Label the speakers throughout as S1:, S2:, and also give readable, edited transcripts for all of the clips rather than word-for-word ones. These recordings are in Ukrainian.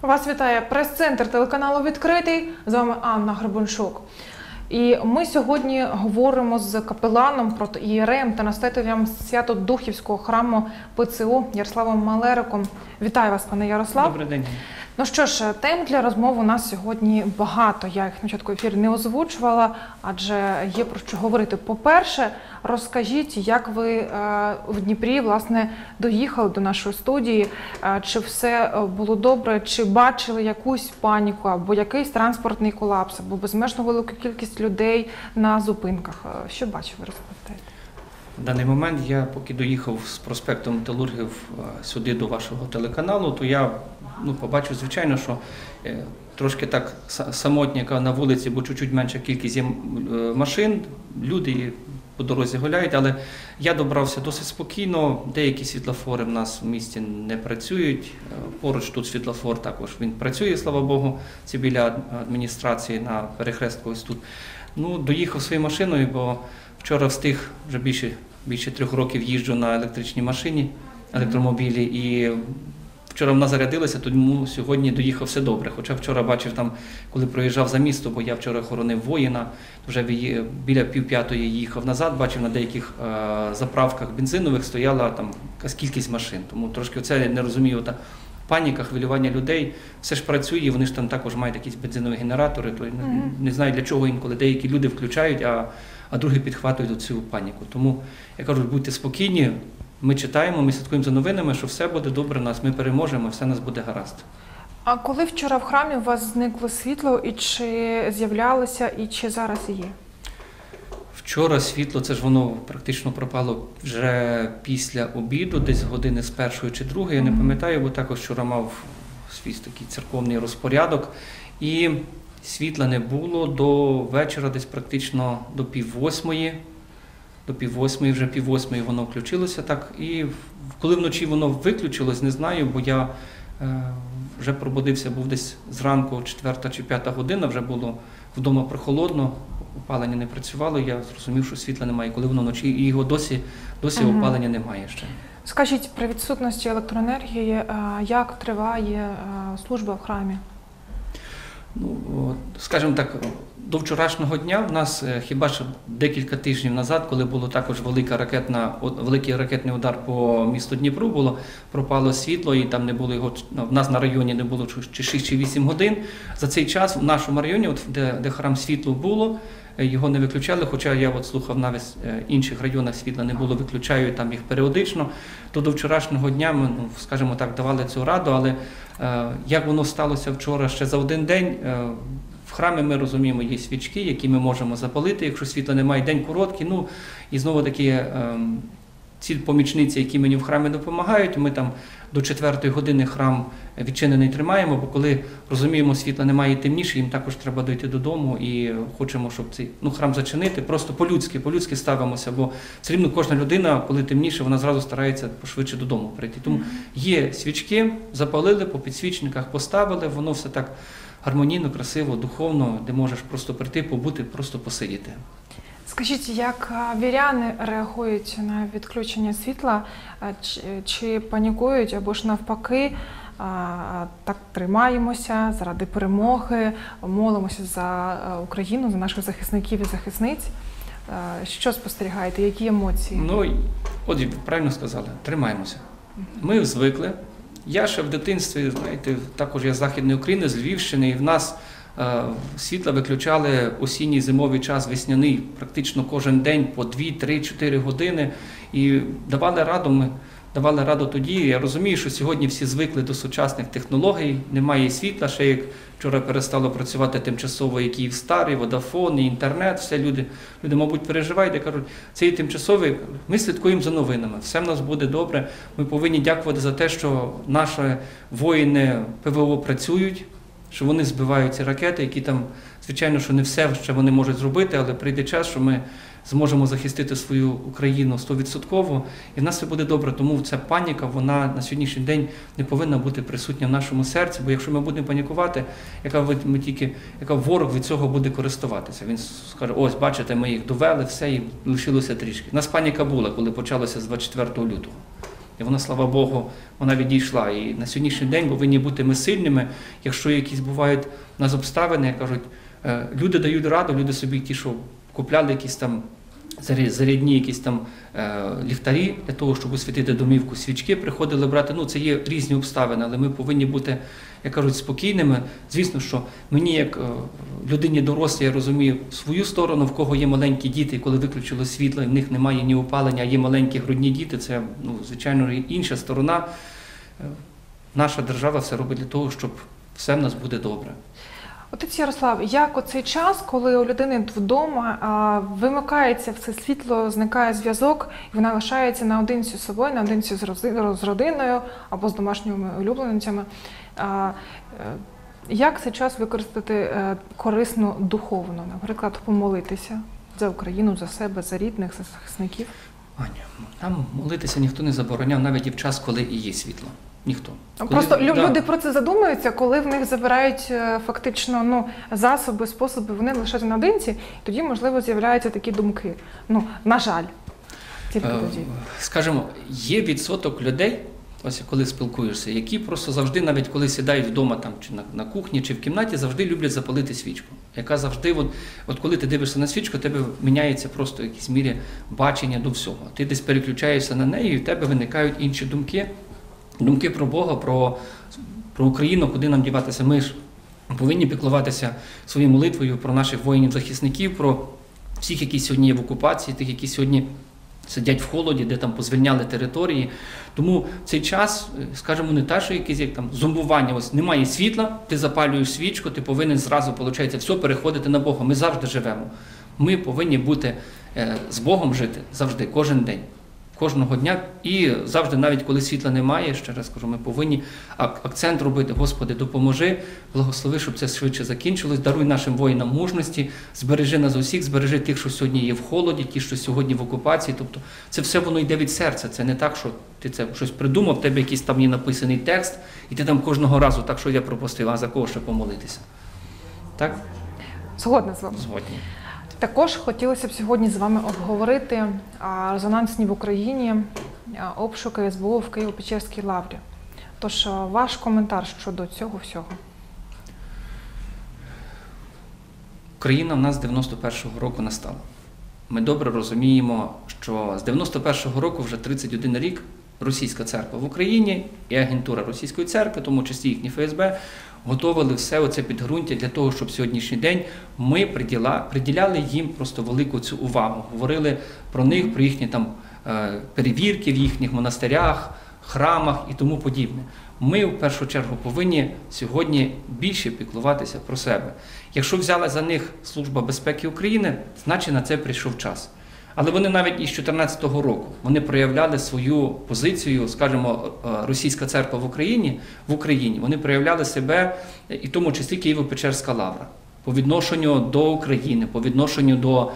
S1: Вас вітає прес-центр телеканалу «Відкритий». З вами Анна Гребенчук. І ми сьогодні говоримо з капеланом, протоієреєм та настоятелем Свято-Духівського храму ПЦУ Ярославом Малериком. Вітаю вас, пане Ярослав.
S2: Добрий день.
S1: Ну що ж, тем для розмови у нас сьогодні багато. Я їх на початку ефіру не озвучувала, адже є про що говорити. По-перше, розкажіть, як ви в Дніпрі, власне, доїхали до нашої студії, чи все було добре, чи бачили якусь паніку, або якийсь транспортний колапс, або безмежно велику кількість людей на зупинках. Що бачили, розповідайте?
S2: В даний момент я поки доїхав з проспекту Металургів сюди до вашого телеканалу, то я побачив, звичайно, що трошки так самотньо на вулиці, бо чуть-чуть менша кількість є машин, люди по дорозі гуляють, але я добрався досить спокійно, деякі світлофори в нас в місті не працюють, поруч тут світлофор також він працює, слава Богу, це біля адміністрації на перехрестку ось тут. Доїхав своєю машиною, бо вчора встиг, вже більше 3 років їжджу на електричній машині, електромобілі, і вчора вона зарядилася, тому сьогодні доїхав все добре. Хоча вчора бачив там, коли проїжджав за місто, бо я вчора хоронив воїна, вже біля 4:30 їхав назад, бачив на деяких заправках бензинових стояла там якась кількість машин. Тому трошки оце не розумію, паніка, хвилювання людей, все ж працює, вони ж там також мають якісь бензинові генератори, то не знаю для чого інколи деякі люди включають, а другі підхватують цю паніку. Тому я кажу, будьте спокійні, ми читаємо, ми слідкуємо за новинами, що все буде добре у нас, ми переможемо, все у нас буде гаразд.
S1: А коли вчора в храмі у вас зникло світло, і чи з'являлося, і чи зараз є?
S2: Вчора світло, це ж воно практично пропало вже після обіду, десь години з 1-ї чи 2-ї, я не пам'ятаю, бо також вчора мав свій такий церковний розпорядок. І світла не було до вечора, десь практично до 7:30. До 7:30, вже 7:30 воно включилося так. І коли вночі воно виключилось, не знаю, бо я вже пробудився, був десь зранку 4 чи 5 година, вже було вдома прохолодно, опалення не працювало, я зрозумів, що світла немає. Коли воно вночі, і його досі опалення немає ще.
S1: Скажіть, при відсутності електроенергії, як триває служба в храмі?
S2: Скажімо так, до вчорашнього дня в нас хіба що декілька тижнів назад, коли було також великий ракетний удар по місту Дніпру, пропало світло і там не було його, в нас на районі не було чи 6 чи 8 годин. За цей час в нашому районі, де храм світло було, його не виключали, хоча я слухав навіть в інших районах світла не було, виключають там їх періодично, то до вчорашнього дня ми, скажімо так, давали цю раду, але як воно сталося вчора ще за один день, в храмі ми розуміємо, є свічки, які ми можемо запалити, якщо світла немає, день короткий, і знову таки ці помічниці, які мені в храмі допомагають, ми там до 4-ї години храм відчинений тримаємо, бо коли розуміємо, світла немає і темніше, їм також треба дойти додому і хочемо, щоб цей храм зачинити, просто по-людськи ставимося, бо все рівно кожна людина, коли темніше, вона зразу старається пошвидше додому прийти. Тому є свічки, запалили, по підсвічниках поставили, воно все так гармонійно, красиво, духовно, де можеш просто прийти, побути, просто посидіти.
S1: Скажіть, як віряни реагують на відключення світла, чи панікують, або ж навпаки, так тримаємося заради перемоги, молимося за Україну, за наших захисників і захисниць? Що спостерігаєте, які емоції?
S2: От правильно сказали, тримаємося. Ми звикли. Я ще в дитинстві, знаєте, також я з Західної України, з Львівщини, і в нас світла виключали осінній, зимовий час, весняний, практично кожен день по 2, 3, 4 години. І давали раду тоді. Я розумію, що сьогодні всі звикли до сучасних технологій, немає світла, ще як вчора перестало працювати тимчасово і Київстар, і Водафон, і інтернет, все люди, мабуть, переживають, я кажу, це і тимчасовий, ми слідкуємо за новинами, все в нас буде добре, ми повинні дякувати за те, що наші воїни ПВО працюють, що вони збивають ці ракети, які там, звичайно, що не все ще вони можуть зробити, але прийде час, що ми зможемо захистити свою Україну 100%, і в нас все буде добре. Тому ця паніка, вона на сьогоднішній день не повинна бути присутня в нашому серці, бо якщо ми будемо панікувати, яка ворог від цього буде користуватися. Він скаже, ось, бачите, ми їх довели, все, і лишилося трішки. У нас паніка була, коли почалося з 24 лютого. І вона, слава Богу, вона відійшла. І на сьогоднішній день повинні бути ми сильними, якщо якісь бувають у нас обставини, кажуть, люди дають раду, люди собі ті, що купляли якісь там зарядні якісь там ліхтарі для того, щоб освітити домівку, свічки приходили брати. Ну, це є різні обставини, але ми повинні бути, як кажуть, спокійними. Звісно, що мені, як людині дорослій, я розумію свою сторону, в кого є маленькі діти, і коли виключило світло, і в них немає ні опалення, а є маленькі грудні діти, це, ну, звичайно, інша сторона. Наша держава все робить для того, щоб все в нас буде добре.
S1: Отець Ярослав, як оцей час, коли у людини вдома вимикається все світло, зникає зв'язок, і вона лишається наодинці з собою, наодинці з родиною або з домашніми улюбленцями, як цей час використати корисно духовно, наприклад, помолитися за Україну, за себе, за рідних, за захисників?
S2: Аня, нам молитися ніхто не забороняв, навіть і в час, коли і є світло. Ніхто.
S1: Просто люди про це задумуються, коли в них забирають фактично засоби, способи, вони лишаються наодинці, тоді, можливо, з'являються такі думки. На жаль, тільки тоді.
S2: Скажімо, є відсоток людей, ось коли спілкуєшся, які просто завжди, навіть коли сідають вдома там, чи на кухні, чи в кімнаті, завжди люблять запалити свічку. Яка завжди, от коли ти дивишся на свічку, у тебе міняється просто в якійсь мірі бачення до всього. Ти десь переключаєшся на неї, і в тебе виникають інші думки. Думки про Бога, про Україну, куди нам діватися. Ми ж повинні піклуватися своєю молитвою про наших воїнів-захисників, про всіх, які сьогодні є в окупації, тих, які сьогодні сидять в холоді, де там позвільняли території. Тому цей час, скажімо, не те, що якесь як там зомбування, ось немає світла, ти запалюєш свічку, ти повинен зразу, виходить, все переходити на Бога. Ми завжди живемо. Ми повинні бути з Богом жити завжди, кожен день. Кожного дня і завжди, навіть коли світла немає, ще раз кажу, ми повинні акцент робити, Господи, допоможи, благослови, щоб це швидше закінчилось, даруй нашим воїнам мужності, збережи нас усіх, збережи тих, що сьогодні є в холоді, ті, що сьогодні в окупації. Тобто це все воно йде від серця, це не так, що ти це щось придумав, в тебе якийсь там є написаний текст, і ти там кожного разу, так, що я пропустив, а за кого ще помолитися. Так?
S1: Згодна з вами.
S2: Згодні.
S1: Також хотілося б сьогодні з вами обговорити резонансні в Україні обшуки СБУ в Києво-Печерській лаврі. Тож ваш коментар щодо цього всього.
S2: Україна в нас з 91-го року настала. Ми добре розуміємо, що з 91-го року вже 31 рік російська церква в Україні і агентура російської церкви, в тому числі їхні ФСБ, готовили все оце підґрунтя для того, щоб сьогоднішній день ми приділяли їм просто велику цю увагу. Говорили про них, про їхні там перевірки в їхніх монастирях, храмах і тому подібне. Ми в першу чергу повинні сьогодні більше піклуватися про себе. Якщо взяла за них Служба безпеки України, значить на це прийшов час. Але вони навіть із 2014 року вони проявляли свою позицію, скажімо, російська церква в Україні, вони проявляли себе, і в тому числі Києво-Печерська лавра, по відношенню до України, по відношенню до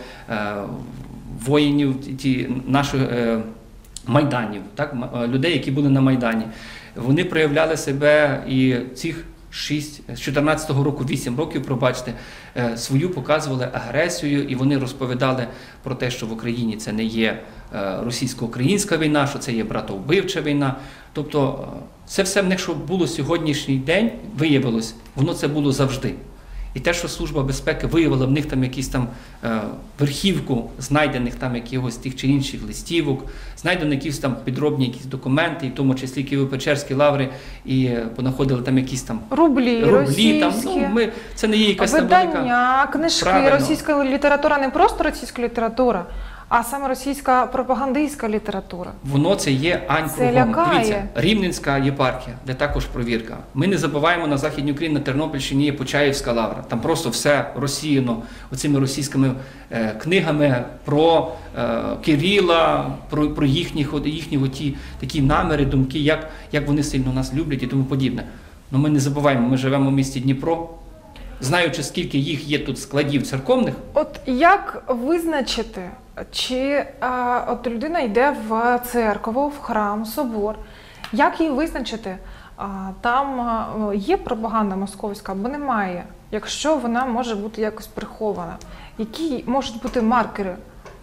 S2: воїнів наших майданів, так, людей, які були на Майдані. Вони проявляли себе і цих з 14-го року, 8 років, пробачте, свою показували агресію, і вони розповідали про те, що в Україні це не є російсько-українська війна, що це є братовбивча війна. Тобто це все в них, що було сьогоднішній день, виявилось, воно це було завжди. І те, що Служба безпеки виявила в них там якісь там верхівку знайдених там якихось тих чи інших листівок, знайдені якісь там підробні якісь документи, і в тому числі Києво-Печерські лаври, і понаходили там якісь там
S1: рублі російські,
S2: там, це не є якась
S1: видання, книжки,
S2: правильно.
S1: Російська література, не просто російська література, а саме російська пропагандистська література.
S2: Воно це є ань кругом. Дивіться, Рівненська єпархія, де також провірка. Ми не забуваємо, на Західній Україні, на Тернопільщині є Почаївська лавра. Там просто все розсіяно оцими російськими книгами про Кирила, про їхні такі наміри, думки, як вони сильно нас люблять і тому подібне. Но ми не забуваємо, ми живемо в місті Дніпро. Знаючи, скільки їх є тут складів церковних.
S1: От як визначити, чи от людина йде в церкву, в храм, собор, як її визначити? Там є пропаганда московська або немає, якщо вона може бути якось прихована? Які можуть бути маркери?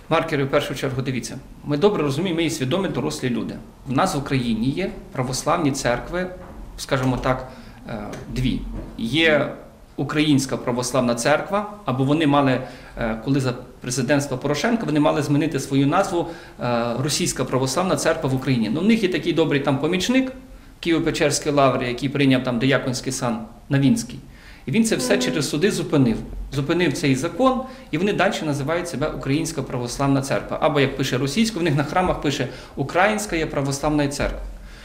S2: Маркери, в першу чергу, дивіться. Ми добре розуміємо, ми є свідомі дорослі люди. У нас в Україні є православні церкви, скажімо так, дві. Є Українська православна церква, або вони мали, коли за президентства Порошенка, вони мали змінити свою назву Російська православна церква в Україні. Ну, в них є такий добрий там помічник, Києво-Печерської лаври, який прийняв там дияконський сан Навінський. І він це все через суди зупинив. Зупинив цей закон, і вони далі називають себе Українська православна церква. Або, як пише російською, в них на храмах пише «Українська православна церква».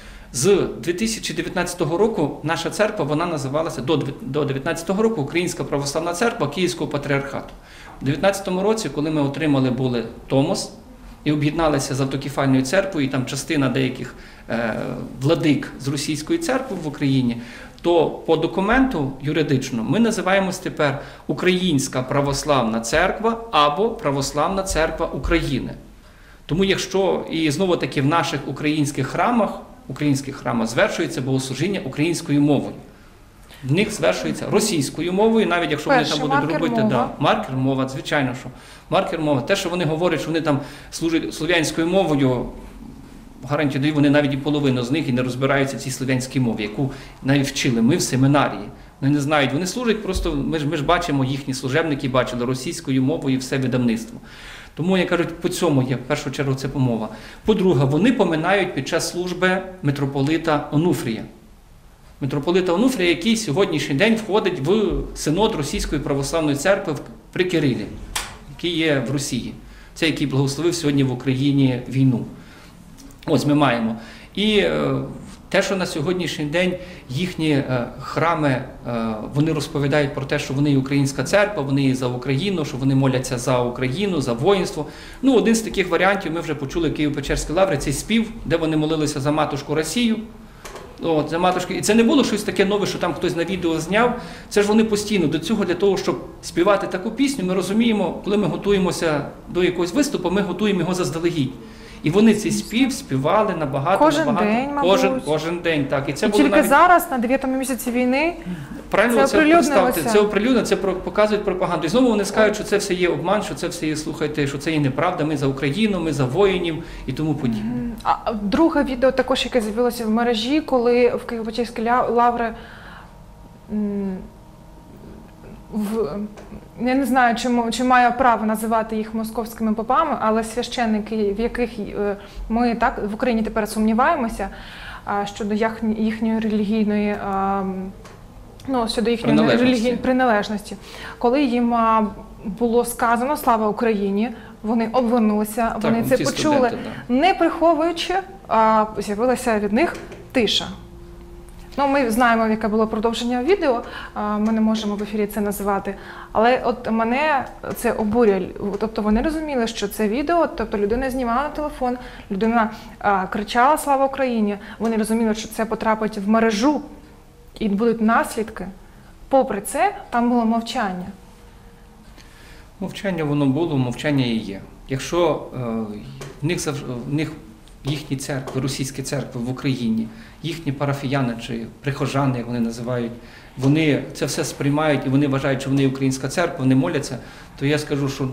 S2: З 2019 року наша церква, вона називалася до 2019 року Українська православна церква Київського патріархату. У 2019 році, коли ми отримали були Томос і об'єдналися з автокефальною церквою, і там частина деяких владик з російської церкви в Україні, то по документу юридично ми називаємось тепер Українська православна церква або Православна церква України. Тому якщо, і знову таки в наших українських храмах звершується богослужіння українською мовою. В них звершується російською мовою, навіть якщо вони там будуть робити маркер мова, звичайно, що маркер мова. Те, що вони говорять, що вони там служать слов'янською мовою, гарантію даю, вони навіть і половину з них і не розбираються в цій слов'янській мові, яку навіть вчили ми в семінарії. Вони не знають, вони служать просто, ми ж бачимо, їхні служебники бачили російською мовою все видавництво. Тому, як кажуть, по цьому є в першу чергу це помова. По-друге, вони поминають під час служби митрополита Онуфрія. Митрополита Онуфрія, який сьогоднішній день входить в синод Російської православної церкви при Кирилі, який є в Росії. Це який благословив сьогодні в Україні війну. Ось ми маємо. І те, що на сьогоднішній день їхні храми, вони розповідають про те, що вони є українська церква, вони є за Україну, що вони моляться за Україну, за воїнство. Ну, один з таких варіантів ми вже почули в Києво-Печерській лаврі, цей спів, де вони молилися за матушку Росію. От, за матушку. І це не було щось таке нове, що там хтось на відео зняв. Це ж вони постійно до цього, для того, щоб співати таку пісню, ми розуміємо, коли ми готуємося до якогось виступу, ми готуємо його заздалегідь. І вони цей спів співали набагато. Кожен день, так. І це було
S1: тільки
S2: навіть...
S1: зараз, на 9-му місяці війни,
S2: правильно, це оприлюднено, це показують пропаганду. І знову вони скажуть, що це все є обман, що це все є, слухайте, що це є неправда, ми за Україну, ми за воїнів і тому подібне.
S1: А друге відео також, яке з'явилося в мережі, коли в Києво-Печерській лаври, я не знаю, чи маю право називати їх московськими попами, але священники, в яких ми так в Україні тепер сумніваємося щодо їхньої релігійної, щодо їхньої приналежності. Коли їм було сказано «Слава Україні», вони обвернулися, вони це почули, не приховуючи, з'явилася від них тиша. Ну, ми знаємо, яке було продовження відео, ми не можемо в ефірі це називати, але от мене це обурює. Тобто вони розуміли, що це відео, тобто людина знімала на телефон, людина кричала «Слава Україні», вони розуміли, що це потрапить в мережу і будуть наслідки. Попри це, там було мовчання.
S2: Мовчання воно було, мовчання і є. Якщо в них їхні церкви, російські церкви в Україні, їхні парафіяни чи прихожани, як вони називають, вони це все сприймають і вони вважають, що вони українська церква, вони моляться, то я скажу, що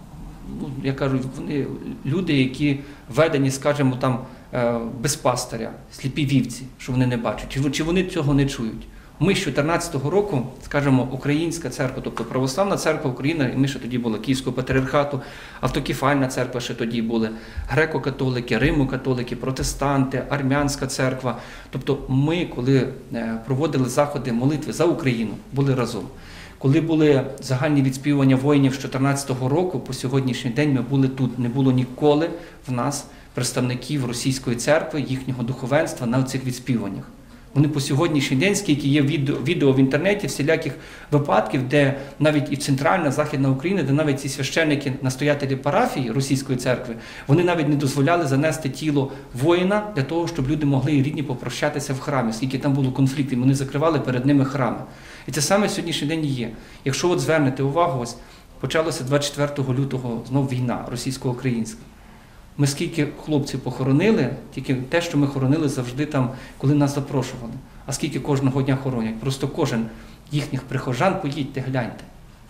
S2: я кажу, вони люди, які введені, скажімо, там без пастиря, сліпі вівці, що вони не бачать, чи вони цього не чують. Ми з 2014 року, скажімо, українська церква, тобто Православна церква України, і ми ще тоді були Київського патріархату, автокефальна церква ще тоді були, греко-католики, римо-католики, протестанти, армянська церква. Тобто ми, коли проводили заходи молитви за Україну, були разом. Коли були загальні відспівування воїнів з 2014 року, по сьогоднішній день ми були тут. Не було ніколи в нас представників російської церкви, їхнього духовенства на цих відспіваннях. Вони по сьогоднішній день, скільки є відео в інтернеті, всіляких випадків, де навіть і центральна, західна Україна, де навіть ці священники, настоятелі парафії російської церкви, вони навіть не дозволяли занести тіло воїна для того, щоб люди могли і рідні попрощатися в храмі, скільки там було конфліктів, вони закривали перед ними храми. І це саме сьогоднішній день є. Якщо от звернете увагу, ось почалося 24 лютого знов війна російсько-українська. Ми скільки хлопців похоронили, тільки те, що ми хоронили завжди там, коли нас запрошували. А скільки кожного дня хоронять. Просто кожен їхніх прихожан, поїдьте, гляньте.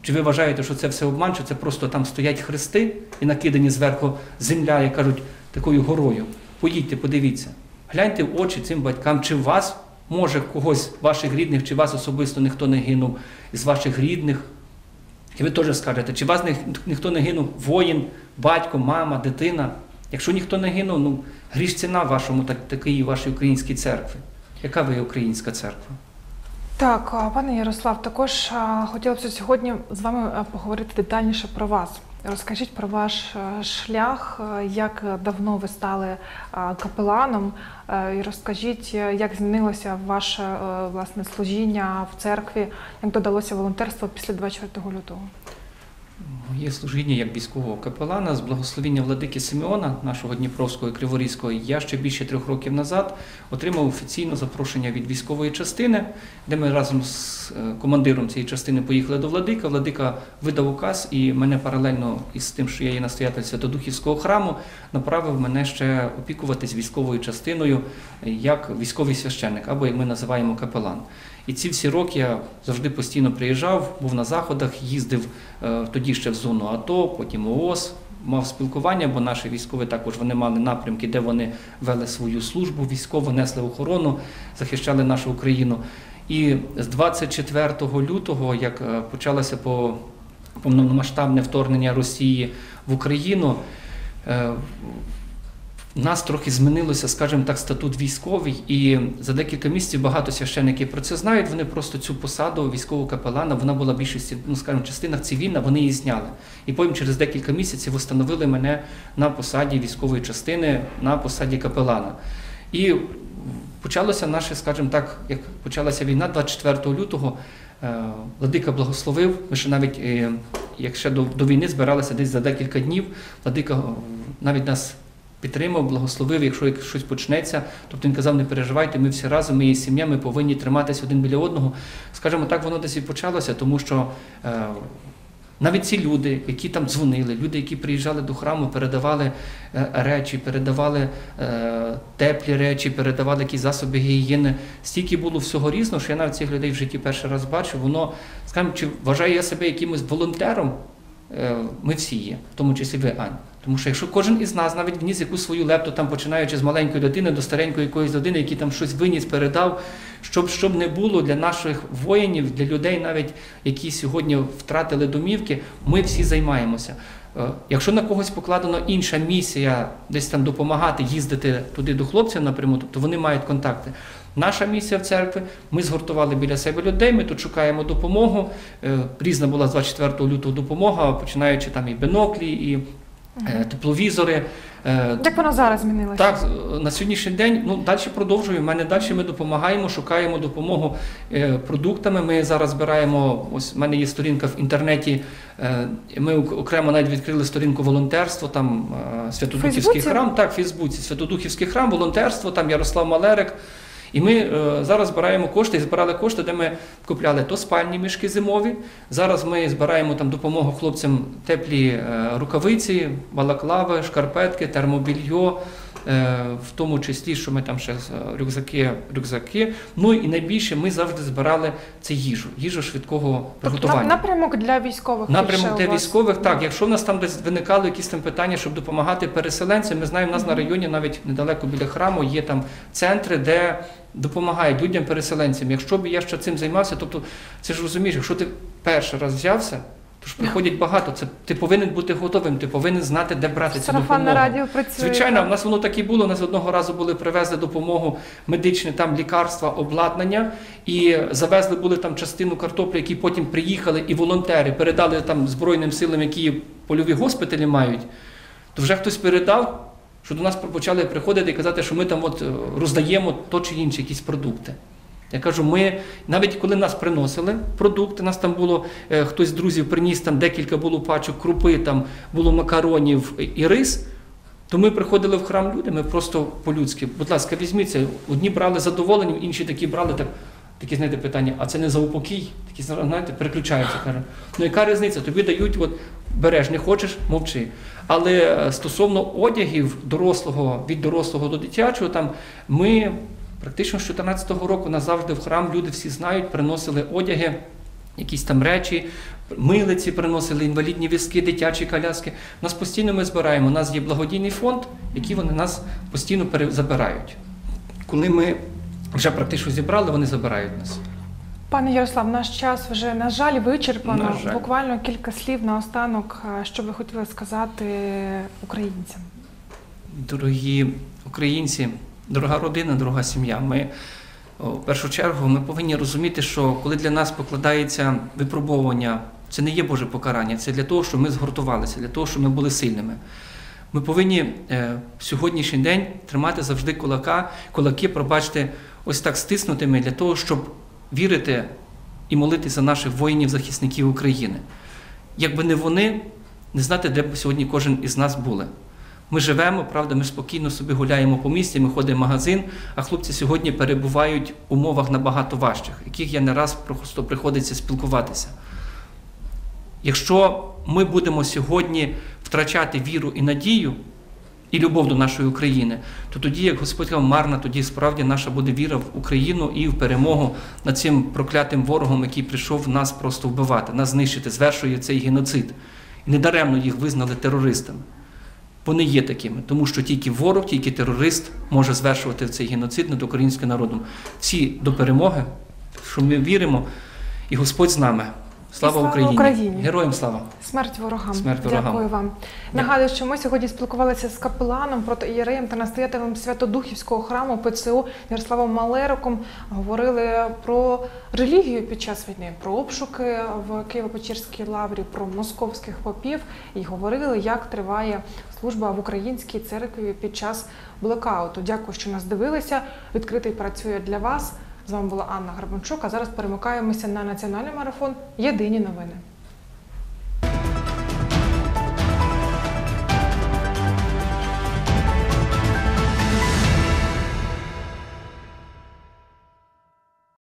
S2: Чи ви вважаєте, що це все обман, що це просто там стоять хрести і накидані зверху земля, як кажуть, такою горою? Поїдьте, подивіться. Гляньте в очі цим батькам, чи вас, може, когось, ваших рідних, чи вас особисто ніхто не гинув із ваших рідних. І ви теж скажете, чи вас ніхто не гинув, воїн, батько, мама, дитина. Якщо ніхто не гинув, ну, гріш ціна вашому, такій вашій українській церкві. Яка ви українська церква?
S1: Так, пане Ярослав, також хотіла б сьогодні з вами поговорити детальніше про вас. Розкажіть про ваш шлях, як давно ви стали капеланом, і розкажіть, як змінилося ваше власне служіння в церкві, як додалося волонтерство після 24 лютого.
S2: Моє служіння як військового капелана з благословіння владики Симеона, нашого Дніпровського і Криворізького, я ще більше 3 років назад отримав офіційне запрошення від військової частини, де ми разом з командиром цієї частини поїхали до владика. Владика видав указ і мене паралельно із тим, що я є настоятель Святодухівського храму, направив мене ще опікуватись військовою частиною як військовий священник, або як ми називаємо капелан. І ці всі роки я завжди постійно приїжджав, був на заходах, їздив тоді ще в зону АТО, потім ООС, мав спілкування, бо наші військові також вони мали напрямки, де вони вели свою службу військову, несли охорону, захищали нашу Україну. І з 24 лютого, як почалося повномасштабне вторгнення Росії в Україну, у нас трохи змінилося, скажімо так, статут військовий, і за декілька місяців багато священників про це знають, вони просто цю посаду військового капелана, вона була в більшості, ну, скажімо, частинах цивільна, вони її зняли. І потім через декілька місяців встановили мене на посаді військової частини, на посаді капелана. І почалося наше, скажімо так, як почалася війна 24 лютого, владика благословив, ми ще навіть, як ще до війни збиралися десь за декілька днів, владика навіть нас підтримав, благословив, якщо щось почнеться. Тобто він казав, не переживайте, ми всі разом, ми є сім'я, ми повинні триматися один біля одного. Скажімо так, воно десь і почалося, тому що навіть ці люди, які там дзвонили, люди, які приїжджали до храму, передавали речі, передавали теплі речі, передавали якісь засоби гігієни. Стільки було всього різного, що я навіть цих людей в житті перший раз бачив. Воно, скажімо, чи вважаю я себе якимось волонтером, ми всі є, в тому числі ви, Ань. Тому що якщо кожен із нас навіть вніс якусь свою лепту, там, починаючи з маленької дитини до старенької якоїсь людини, який там щось виніс, передав, щоб не було для наших воїнів, для людей навіть, які сьогодні втратили домівки, ми всі займаємося. Якщо на когось покладена інша місія, десь там допомагати, їздити туди до хлопців напряму, то вони мають контакти. Наша місія в церкві, ми згуртували біля себе людей, ми тут шукаємо допомогу. Різна була з 24 лютого допомога, починаючи там і біноклі, і тепловізори.
S1: Як вона зараз змінилася?
S2: Так, на сьогоднішній день, ну, далі продовжуємо. Далі ми допомагаємо, шукаємо допомогу продуктами. Ми зараз збираємо, ось в мене є сторінка в інтернеті, ми окремо навіть відкрили сторінку волонтерство, там Святодухівський храм, так, в Фейсбуці, Святодухівський храм, волонтерство, там Ярослав Малерик. І ми зараз збираємо кошти, і збирали кошти, де ми купляли то спальні мішки зимові. Зараз ми збираємо там допомогу хлопцям, теплі рукавиці, балаклави, шкарпетки, термобільйо, в тому числі, що ми там ще рюкзаки. Ну і найбільше ми завжди збирали це їжу швидкого приготування.
S1: Тобто напрямок для військових?
S2: Напрямок для військових, так. Якщо в нас там десь виникали якісь там питання, щоб допомагати переселенцям, ми знаємо, в нас на районі, навіть недалеко біля храму, є там центри, де допомагають людям, переселенцям. Якщо б я ще цим займався, тобто, це ж розумієш, якщо ти перший раз взявся, то ж приходять багато, ти повинен бути готовим, ти повинен знати, де брати цю допомогу.
S1: Сарафанне радіо працює.
S2: Звичайно, в нас воно так і було, у нас одного разу привезли допомогу медичне, там лікарства, обладнання, і завезли були там частину картоплі, які потім приїхали, і волонтери передали там Збройним силам, які польові госпіталі мають, то вже хтось передав, що до нас почали приходити і казати, що ми там от роздаємо то чи інше, якісь продукти. Я кажу, ми, навіть коли нас приносили продукти, нас там було, хтось з друзів приніс, там декілька було пачок крупи, там було макаронів і рис, то ми приходили в храм люди, ми просто по-людськи, будь ласка, візьміться, одні брали задоволенням, інші такі брали, такі, знаєте, питання, а це не за упокій? Такі, знаєте, переключаються, каже, ну яка різниця, тобі дають, от, береш, не хочеш, мовчи. Але стосовно одягів від дорослого до дитячого, там ми практично з 2014 року назавжди в храм люди всі знають, приносили одяги, якісь там речі, милиці приносили, інвалідні візки, дитячі коляски. Нас постійно ми збираємо. У нас є благодійний фонд, який вони нас постійно забирають. Коли ми вже практично зібрали, вони забирають нас.
S1: Пане Ярослав, наш час вже, на жаль, вичерпано.
S2: На жаль.
S1: Буквально кілька слів наостанок, що ви хотіли сказати українцям.
S2: Дорогі українці, дорога родина, дорога сім'я, ми в першу чергу ми повинні розуміти, що коли для нас покладається випробовування, це не є Боже покарання, це для того, щоб ми згуртувалися, для того, щоб ми були сильними. Ми повинні в сьогоднішній день тримати завжди кулаки, пробачте, ось так стиснутими, для того, щоб вірити і молитися за наших воїнів-захисників України. Якби не вони, не знати, де б сьогодні кожен із нас були. Ми живемо, правда, ми спокійно собі гуляємо по місті, ми ходимо в магазин, а хлопці сьогодні перебувають в умовах набагато важчих, яких я не раз просто приходиться спілкуватися. Якщо ми будемо сьогодні втрачати віру і надію, і любов до нашої України, то тоді, як Господь сказав, марна, тоді справді наша буде віра в Україну і в перемогу над цим проклятим ворогом, який прийшов нас просто вбивати, нас знищити, звершує цей геноцид. І недаремно їх визнали терористами. Вони є такими, тому що тільки ворог, тільки терорист може звершувати цей геноцид над українським народом. Всі до перемоги, що ми віримо, і Господь з нами. Слава Україні! Героям слава!
S1: Смерть ворогам!
S2: Смерть ворогам!
S1: Дякую вам. Нагадую, що ми сьогодні спілкувалися з капеланом, протоієреєм та настоятелем Святодухівського храму ПЦУ Ярославом Малериком. Говорили про релігію під час війни, про обшуки в Києво-Печерській лаврі, про московських попів і говорили, як триває служба в українській церкві під час блекауту. Дякую, що нас дивилися. Відкритий працює для вас. З вами була Анна Гарбанчук, а зараз перемикаємося на національний марафон «Єдині новини».